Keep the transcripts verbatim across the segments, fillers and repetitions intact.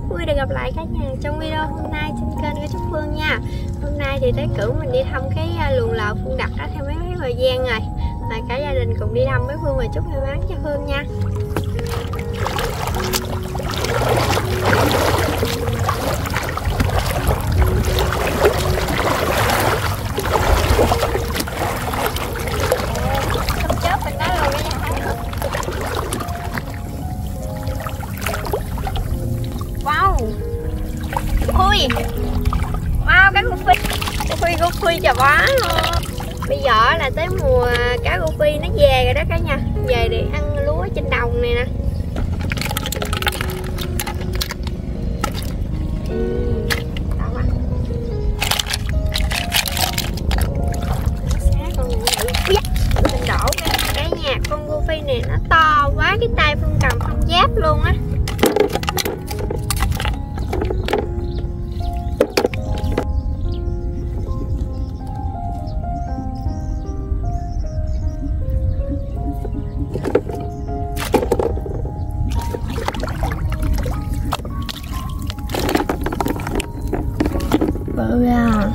vui được gặp lại cả nhà trong video hôm nay trên kênh của Trúc Phương nha. Hôm nay thì tới cử mình đi thăm cái luồng lợ Phương đặt đó theo mấy mấy thời gian rồi. Mời cả gia đình cùng đi thăm với Phương và chúc may mắn cho Phương nha. Khui. Wow, cá rô phi. Khui rô phi chà bá luôn. Bây giờ là tới mùa cá rô phi nó về rồi đó cả nhà. Về để ăn lúa trên đồng này nè. Mình đổ cái nhà con rô phi này nó to quá, cái tay Phương cầm không giáp luôn á. Bự à.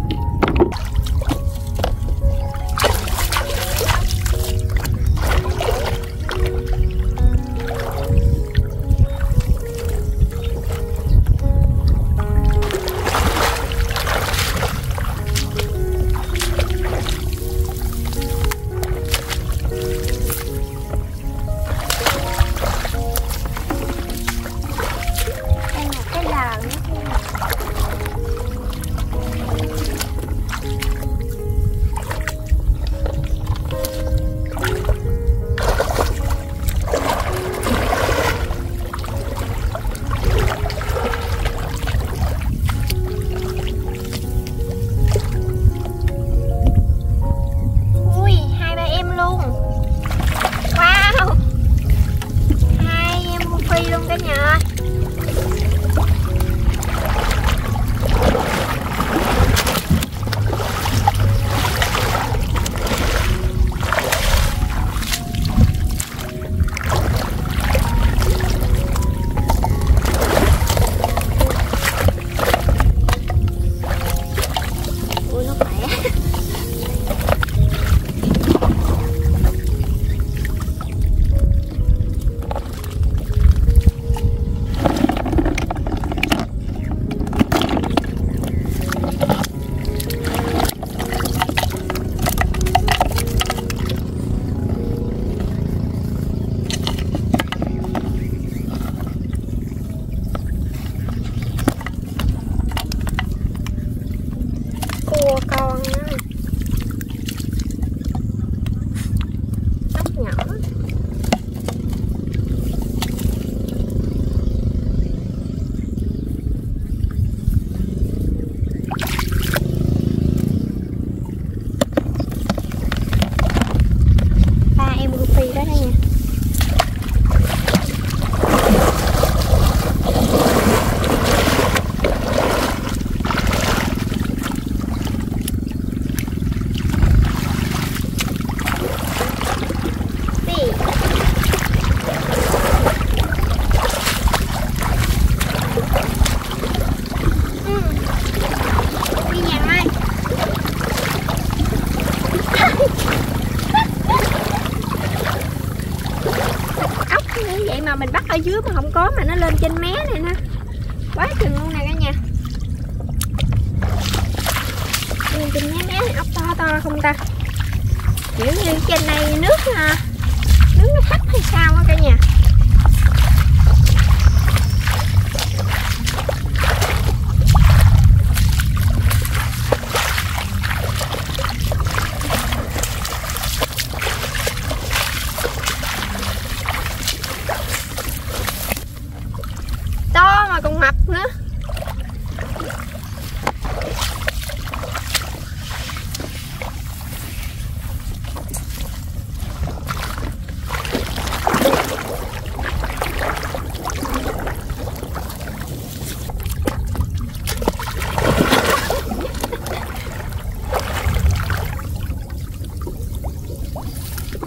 Cua con á. Ốc nhỏ. Ba em rô phi đó đó nha. Vậy mà mình bắt ở dưới mà không có, mà nó lên trên mé này nè, quá chừng luôn nè cả nhà. Lên trên mé mé này ốc to to không ta, kiểu như trên đây nước nước nó thấp hay sao á cả nhà. Mà còn mập nữa.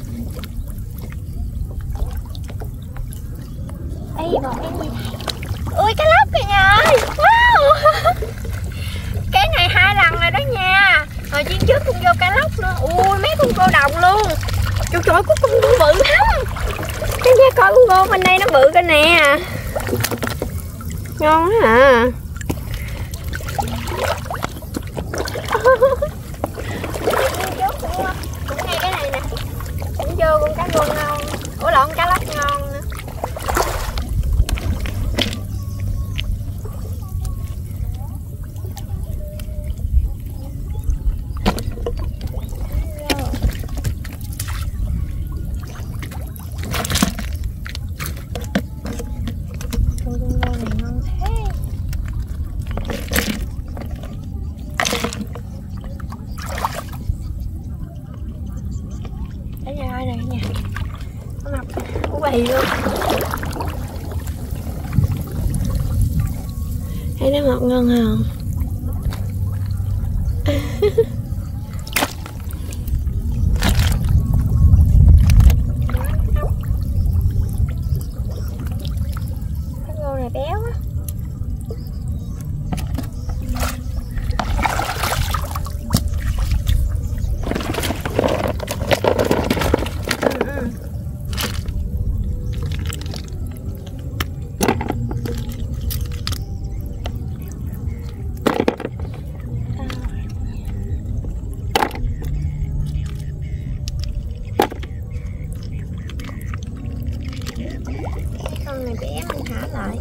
Ê, còn cái gì đây? Ui cá lóc kìa nhà ơi. Wow. Cái này hai lần rồi đó nha. Hồi chuyến trước cũng vô cá lóc nữa. Ui mấy con cô đồng luôn. Trời trời có con cô bự lắm. Cái nha coi con cô bên đây nó bự cái nè. Ngon quá à. Cũng ngay cái này nè. Cũng vô con cá rô ngon. Ủa lộn cá lóc ngon nữa. Này nha, nó mập, nó quỳ luôn. Thấy nó mập ngon không? Cái rô này béo á. Con này bé mình thả lại.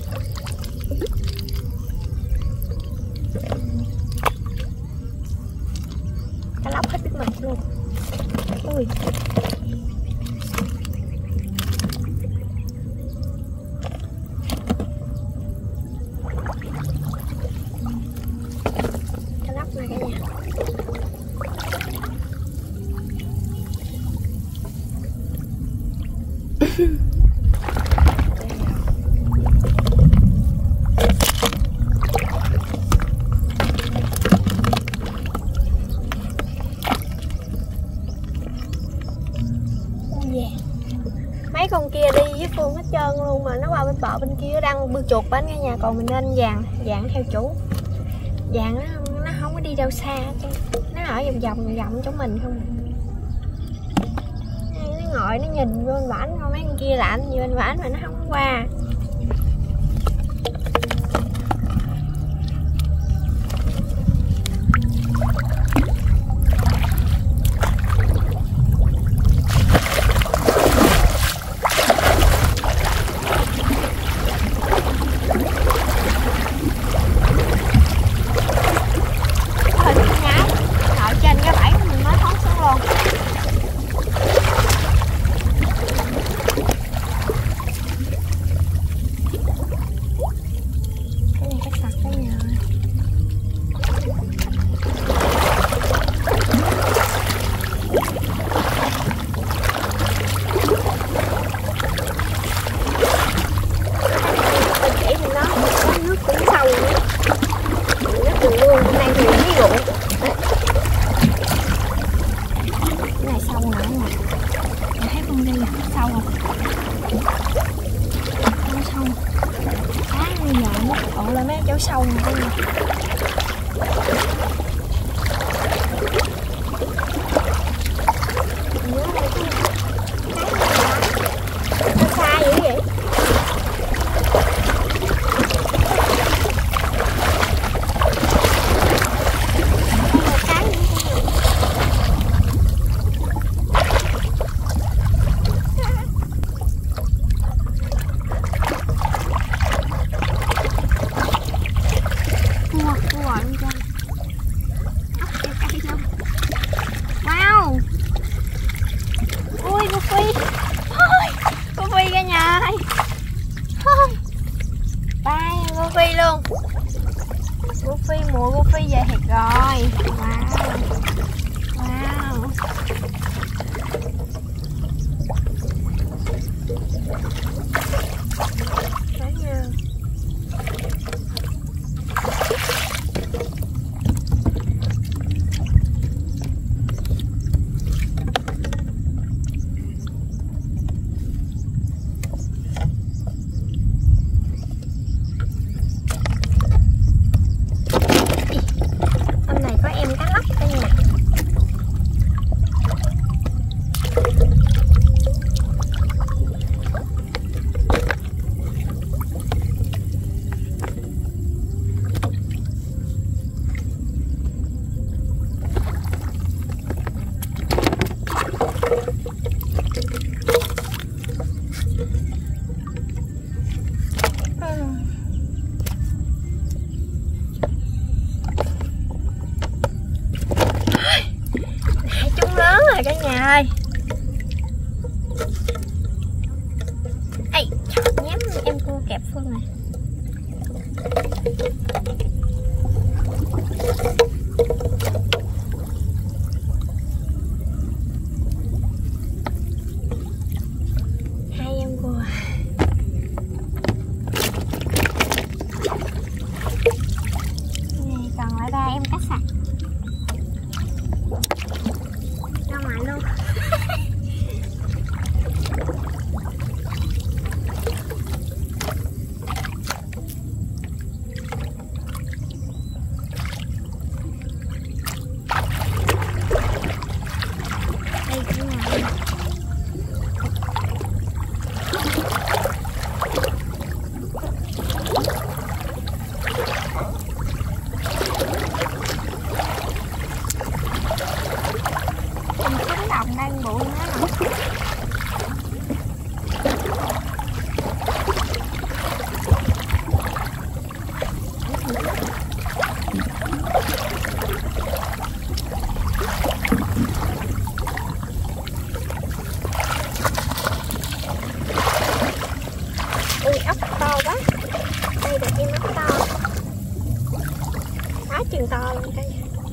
Cá lóc hết biết mặt luôn. Ui. Cá lóc này cả nhà. Mấy con kia đi với Phương hết trơn luôn mà nó qua bên bờ bên kia đang bưa chuột bánh cả nhà, còn mình nên dàn dàn theo chủ. Dàn nó nó không có đi đâu xa chứ. Nó ở vòng vòng vòng chỗ mình không. Nó ngồi nó nhìn vô bên bển không, mấy con kia làm gì bên bển mà nó không có qua. Chỗ sâu này đây nè. Nó xa dữ vậy. Wow. Ui, cô Phi. Cô Phi cả nhà ơi. Bye cô Phi luôn. Cô Phi, mùa cô Phi về thiệt rồi. Wow. Wow. Cả nhà. kẹp Phương này. Hai em cua. Này còn lại ba em cá sặc. Ra ngoài luôn. Đang bụi nó nè. Ui, ốc to quá. Đây được em ốc to. Quá chừng to luôn đây.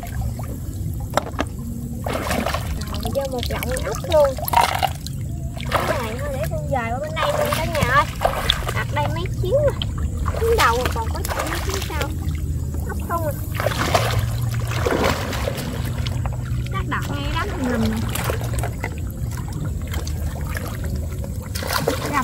Vô một giọng ốc luôn. Cái này thôi để Phương dời qua bên đây luôn cả nhà ơi. Đặt đây mấy chuyến rồi. Chuyến đầu còn có chạy mấy chuyến sau. Ốc không à. Chắc đặt ngay đám ngầm nè. Gầm.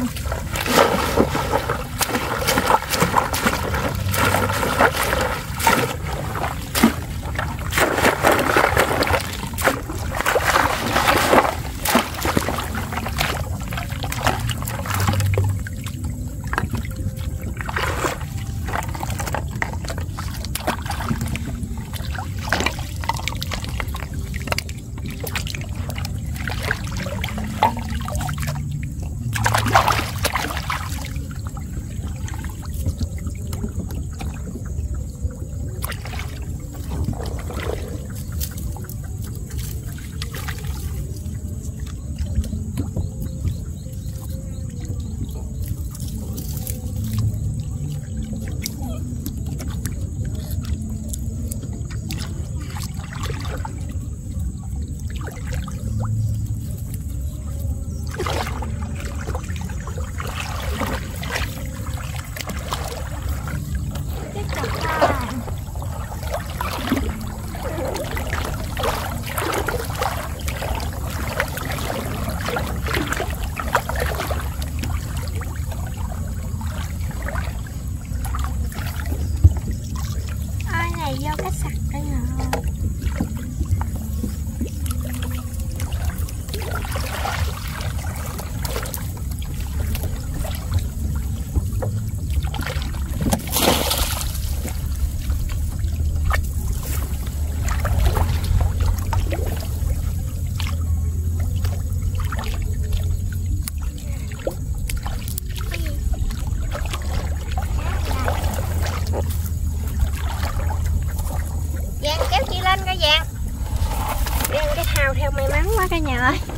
Vô cá sặc đây nè. Kéo chị lên cả Giang. Đem cái thao theo may mắn quá cả nhà ơi.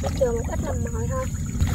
chỉ chừa một ít làm mồi thôi.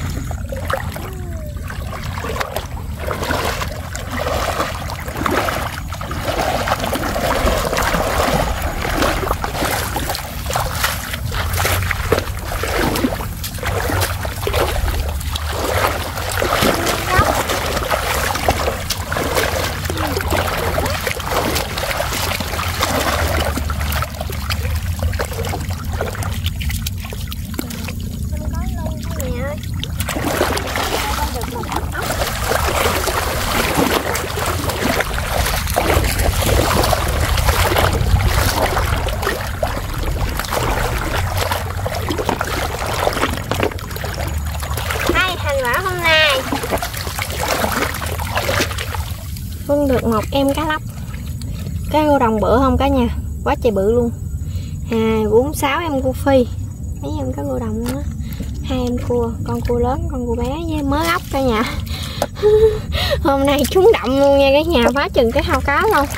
Phương được một em cá lóc, cá rô đồng bự không cả nhà, quá trời bự luôn. Hai bốn sáu em cua phi, mấy em cá rô đồng luôn á. Hai em cua, con cua lớn, con cua bé với mớ ốc cả nhà. Hôm nay trúng đậm luôn nha cả nhà, phá chừng cái hao cá luôn.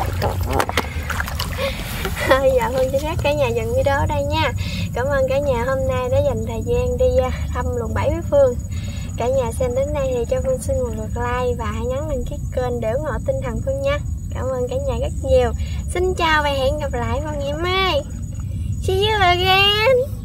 Thôi giờ Phương xin phép cả nhà dừng video ở đây nha. Cảm ơn cả nhà hôm nay đã dành thời gian đi thăm luồng bẫy với Phương. Cả nhà xem đến đây thì cho Phương xin một lượt like và hãy nhấn đăng ký kênh để ủng hộ tinh thần Phương nha. Cảm ơn cả nhà rất nhiều. Xin chào và hẹn gặp lại vào ngày mai. See you again.